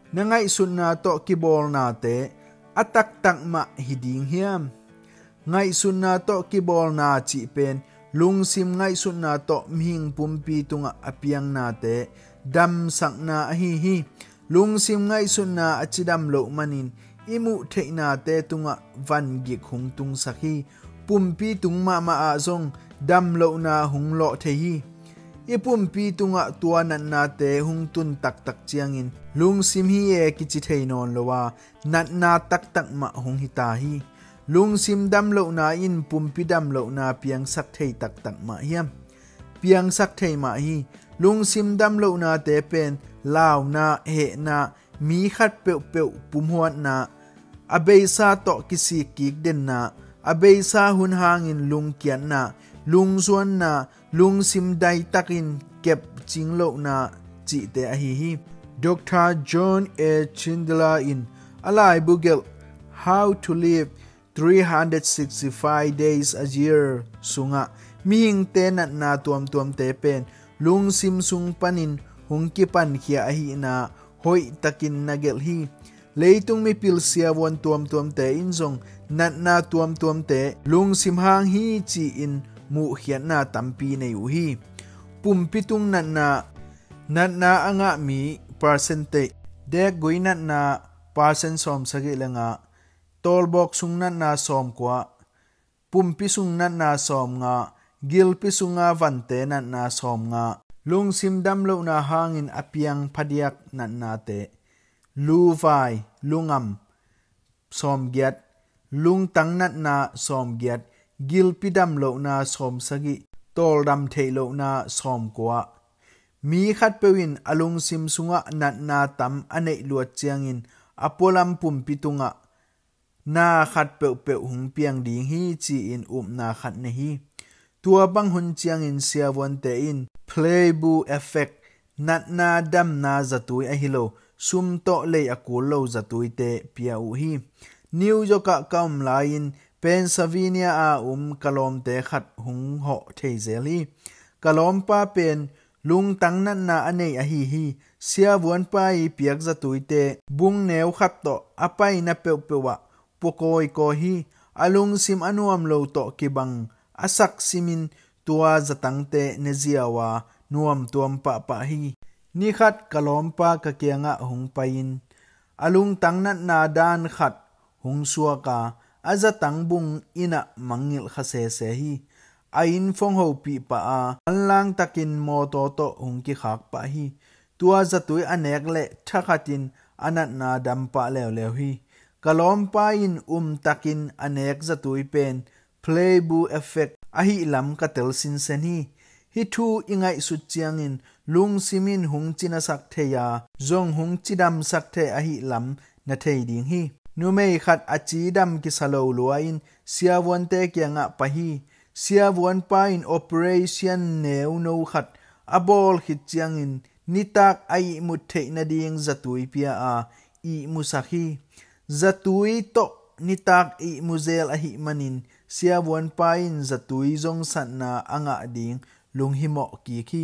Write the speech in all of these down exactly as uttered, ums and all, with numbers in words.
Ngaihsutna to kibawlnate taktak ma hiding hiam. Ngaihsutna to kibawlnate chi pen lungsim ngaihsutna to mhing pumpi tunga apiang nate dam sakna hi hi. Lungsim ngaihsutna achidam lo manin imu theina te tunga van gik hung tung sakhi pumpi tung ma ma a zong dam lo na hung lo the hi. Ipumpi tunga tuanan na te hung tun taktak chiangin lungsim hi e kichi theinon lowa nat na taktak ma hung hita hi. Lungsim dam lo na in pumpi dam lo na piang sak thei taktak ma hiam. Piang sak thei ma hi lungsim dam lo na te pen lao na he na mi khat peu peu pumhuat na abeisa to kisi kik den na abeisa hun hangin lung kian na lung zuan na lung sim dai takin kep chinglo na chi te a hi hi. Doctor John A. Chindler in Alai Bugel How to Live three hundred sixty-five Days a Year sunga mihing te nat na tuam tuam te pen lung sim sung panin hung kipan khia a hi na hoi takin nagel hi. Leitung mi pil sia won tuam tuam te in zong nat na tuam tuam te lung sim hang hi chi in mu hian na tampi nei u hi. Pumpitung nat na nat na anga mi percentage de goi nat na percent som sagi langa tol box sung nat na som kwa pumpi sung nat na som nga gilpi sunga vante nat na som nga lung sim dam lo na hangin apiang phadiak nat na te lu vai lungam som gyat lung tang nat na som gyat gilpi dam lo na som sagi tol dam thei lo na som kwa mi khat pewin alung sim sunga nat na tam anei luat chiangin apolam pumpi tunga na khat pe pe hung piang ding hi chi in um na khat ne hi tua bang hun chiangin sia won te in playbu effect nat na dam na zatui a hilo sum to le akul lo zatui te pia u hi. New York kam lain Pennsylvania a um kalom te khat hung ho thei zeli kalom pa pen lung tang nan na anei a hi hi sia won pa i piak zatui te bung neu khat to apai na pe pewa pokoi ko hi alung sim anuam lo to kibang asak simin tua zatang te neziawa nuam tuam pa pa hi ni khat kalom pa ka kianga hung pain alung tang nan na dan khat hung suaka azatang bung ina mangil khase se hi ain phong ho pi pa a anlang takin mo to to hung ki khak pa hi tua zatui anek le thakhatin anat na dam pa lew lew hi kalom pa in um takin anek zatui pen playbu effect a hi lam ka tel sin sen hi hi thu ingai su chiangin lung simin hung china sak theya zong hung chidam sak the a hi lam na thei ding hi numei khat achi dam ki salo luain siawon te kyanga pahi siawon pa in operation neu no khat abol hit chiangin nitak ai muthei na ding zatui pia a i musakhi zatui to nitak i muzel a hi manin siawon pa in zatui zong san na anga ding lunghimo ki khi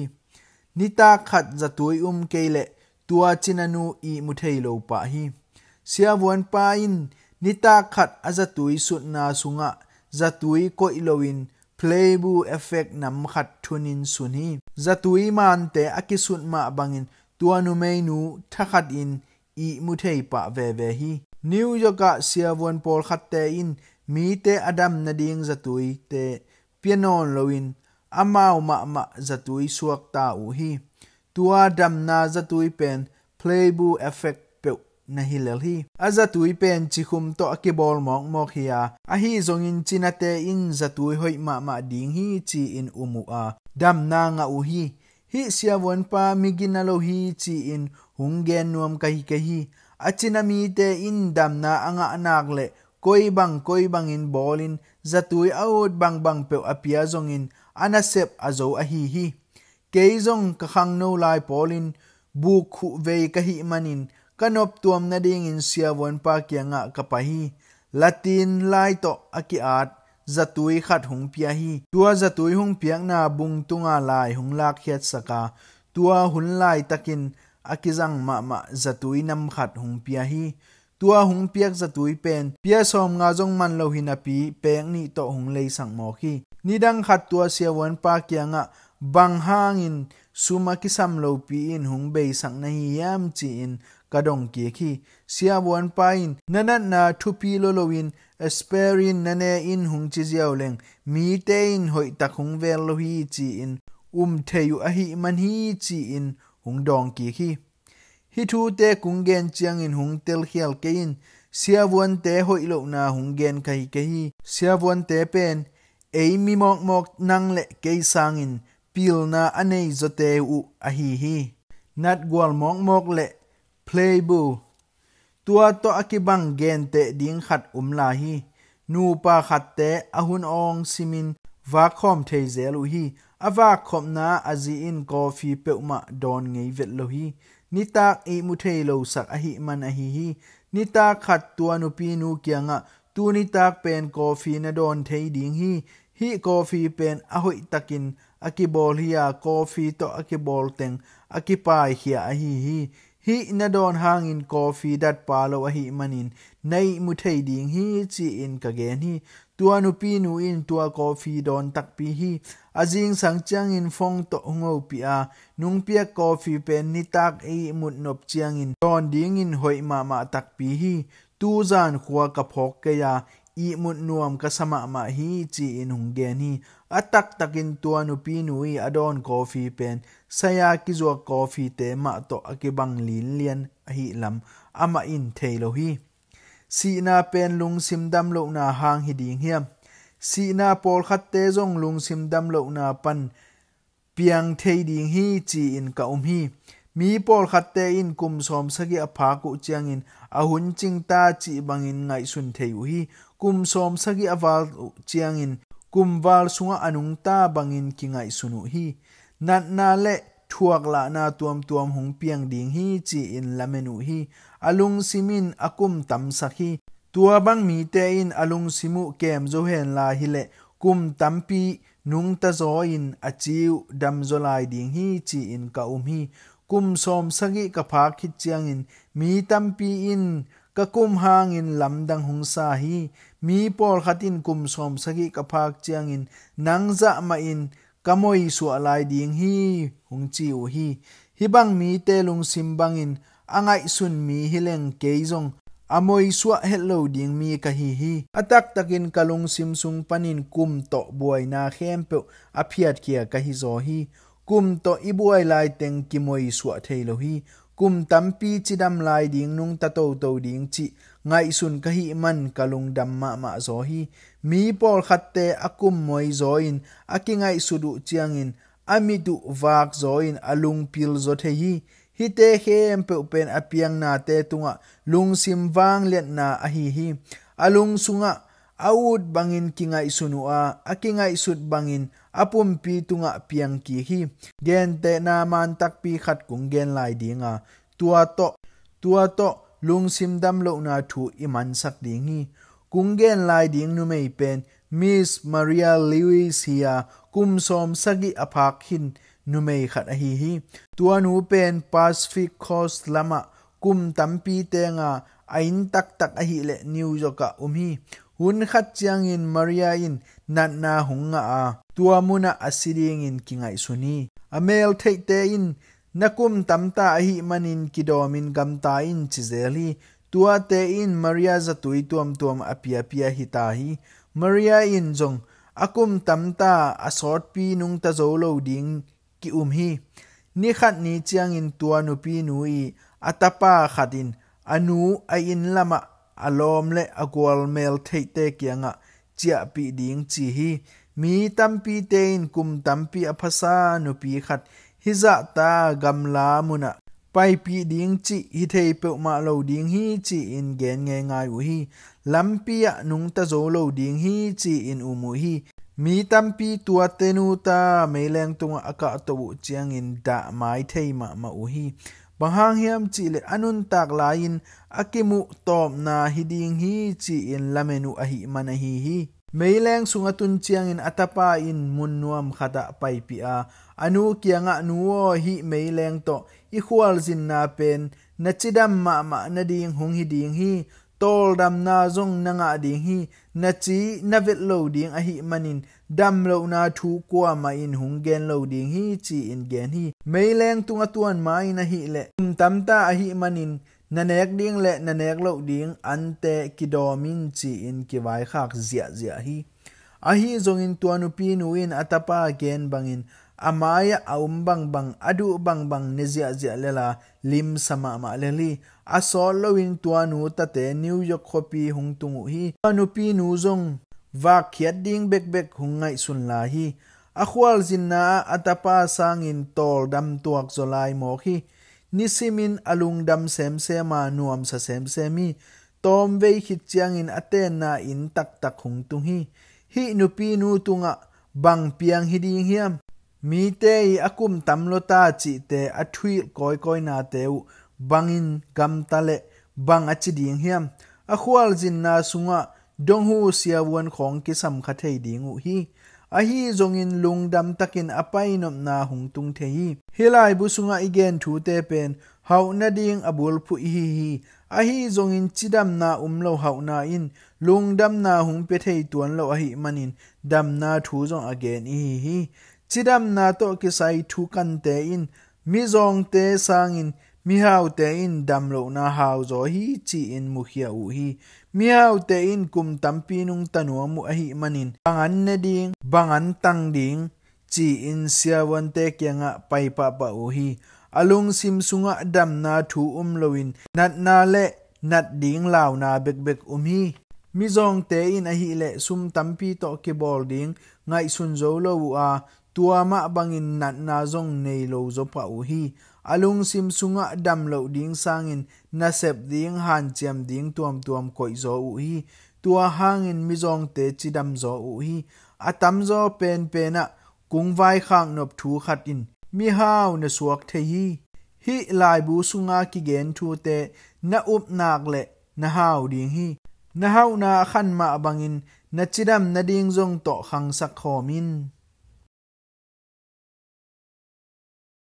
nitak khat zatui um keile tua chinanu i muthei lo pa hi siawon pa in nita khat azatui sutna sunga zatui ko ilowin playbu effect nam khat thunin suni zatui man te akisut ma bangin tuanu meinu thakhat in i muthei pa ve ve hi New York siawon pol khat te in mi te adam na ding zatui te pianon lowin amau ma ma zatui suak ta u hi tua dam na zatui pen playbu effect na hilal hi azatui pen chikhum to akibol mok mok hiya a hi zongin chinate in zatui hoi ma ma ding hi chi in umu a dam na nga u hi hi siawon pa miginalo hi chi in hungen nuam kai kai hi achinami te in dam na anga anak le koi bang koi bang in bolin zatui out bang bang pe apia zongin anasep azo a hi hi keizong ka khang no lai polin bu khu ve ka hi manin kanop tuam na ding in siawon pa kianga kapahi latin lai to akiat zatui khat hung pia hi tua zatui hung piak na bung tunga lai hung lak hiat saka tua hun lai takin akizang ma ma zatui nam khat hung pia hi tua hung piak zatui pen pia som nga jong man lo hinapi peng ni to hung lei sang mo khi nidang khat tua siawan pa kyanga bang hangin suma kisam lo pi in hung bei sang na hiam chi in kadong ki khi siawan pa in nanat na thupi lo loin aspirin nane in hung chi jiao leng mi te in hoi tak hung vel lo hi chi in um theyu a hi man hi chi in hung dong ki khi hi thu te kungen chiang in hung tel khial ke in siawan te hoi lo na hung gen kai ke hi siawan te pen ei mi mok mok nang le ke sang in pil na anei zote u a hi hi nat gwal mok mok le playbu tua to akibang gen te ding khat umla hi nu pa khat te ahun ong simin va khom thei zelu hi awa khom na azi in coffee peuma don ngei vet lo hi nitak e mu thei lo sak a hi man a hi hi nitak khat tua nu pi nu kyanga tu nitak pen coffee na don thei ding hi hi coffee pen a hoi takin akibol hiya coffee to akibol teng akipai hiya a hi hi hi na don hangin coffee dat palo a hi manin nei mu thei ding hi chi in ka gen hi tua nu pi nu in tua coffee don tak pi hi azing sang chang in phong to ngo pi a nung pia coffee pen ni tak e mut nop chiang in don ding in hoi ma ma tak pi hi tu zan khwa ka phok ke ya i mut nuam ka sama ma hi chi in hung gen hi atak takin tua nu pi nu i adon coffee pen saya ki zo coffee te ma to akibang lin lian a hi lam ama in thailo hi si na pen lung sim dam lo na hang hi ding hiam si na pol khat te zong lung sim dam lo na pan piang thei ding hi chi in ka um hi mi pol khat te in kum som sagi apha ku chiang in ahun ching ta chi bangin ngai sun thei u hi kum som sagi awal chiang in kum wal sunga anung ta bangin ki ngai sunu hi nat na le thuak la na tuam tuam hung piang ding hi chi in lamenu hi alung simin akum tam sakhi tua bang mi te in alung simu kem zo hen la hi le kum tampi nung ta zo in achiu dam zo lai ding hi chi in ka um hi kum som sagi ka pha khit chiang in mi tampi in ka kum hang in lamdang hung sa hi mi pol khatin kum som sagi ka phak chiang in nangza ma in kamoi su alai ding hi hung chi u hi hibang mi te lung sim bang in angai sun mi hileng keizong amoi suwa hello ding mi ka hi hi atak takin kalung sim sung panin kum to buai na khem pe aphiat kia ka hi zo hi kum to ibuai lai teng ki moi suwa theilo hi kum tampi chidam lai ding nung ta to to ding chi ngai sun ka hi man kalung dam ma ma zo hi mi pol khatte akum moi zo in akingai sudu chiang in amidu wak zo in alung pil zo the hi hi te khem pe pen apiang na te tunga lung sim wang let na a hi hi alung sunga aud bangin kingai sunua akingai sut bangin apum pi tunga piang ki hi gen te na man tak pi khat kung gen lai dinga tua to tua to lung sim dam lo na thu iman sak ding hi kung gen lai ding nu mei pen Miss Maria Lewis hiya kum som sagi aphak hin nu mei khat a hi hi tua nu pen Pacific Coast lama kum tampi te nga ain tak tak a hi le New York a um hi hun khat chiang in Maria in nat na hunga a tua muna asiding in kingai suni amel thei te in nakum tamta a hi manin kidomin gamta in chizeli tua te in Maria zatui tuam tuam apia pia hita hi Maria in jong akum tamta asort pi nung ta zo lo ding ki um hi ni khat ni chiang in tua nu pi nu i atapa khatin anu a in lama alom le agwal mel thei te kianga chia pi ding chi hi mi tampi te in kum tampi aphasa nu pi khat hiza ta gamla muna pai pi ding chi hi thei pe ma lo ding hi chi in gen nge ngai u hi lampia nung ta zo lo ding hi chi in umu hi mi tampi tua tenu ta meileng tunga aka to chiang in da mai thei ma ma u hi bahang hiam chi le anun tak lain akimu tom na hiding hi chi in lamenu a hi man hi hi meileng sunga tun chiang in atapa in mun nuam khata pai pi a anu kianga nuo hi meileng to i khwal zin na pen na chidam ma ma na ding hung hi ding hi tol dam na zong na nga ding hi na chi na vet lo ding a hi manin dam lo na thu kwa ma in hung gen lo ding hi chi in gen hi meileng tunga tuan ma in a hi le tam ta a hi manin na nek ding le na nek lo ding ante kidomin chi in kiwai khak zia zia hi a hi zong in tuanu pi nu in atapa gen bangin amaya aum bang bang adu bang bang ne zia zia lela lim sama ma leli aso lowin tuanu tate New York khopi hung tungu hi tuanu pi nu zong va khiat ding bek bek hung ngai sun la hi akhwal zinna atapa sangin tol dam tuak zolai mo hi nisimin alung dam sem sema nuam sa sem semi tom vei khit chiang in aten na in tak tak hung tung hi hi nupi nu tunga bang piang hi ding hiam mi te akum tamlota chi te athui koi koi na teu bangin gam tale bang achi ding hiam akhwal jin na sunga donghu sia won khong ki sam kha thei ding u hi a hi zongin lungdam takin apai nom na hung tung the hi hilai bu sunga igen thu te pen hau na ding abul phu hi hi a hi zongin chidam na umlo hau na in lungdam na hung pe thei tuan lo a hi manin dam na thu zong again hi hi chidam na to ki sai thu kan te in mi zong te sangin mi hau te in dam lo na hau zo hi chi in mu khia u hi mi hau te in kum tampi nung tanu mu a hi manin bangan ne ding bangan tang ding chi in siawan te kyanga pai pa pa u hi alung sim sunga dam na thu um loin nat na le nat ding law na bek bek um hi mi zong te in a hi le sum tampi to ki bol ding ngai sun zo lo u a tuama bangin nat na zong nei lo zo pa u hi alung sim sunga dam lo ding sangin na sep ding han chiam ding tuam tuam koi zo u hi tua hangin mi zong te chidam zo u hi atam zo pen pena kung vai khang nop thu khat in mi hau na suak the hi hi lai bu sunga ki gen thu te na up nak le na hau ding hi na hau na khan ma bangin na chidam na ding zong to khang sak khomin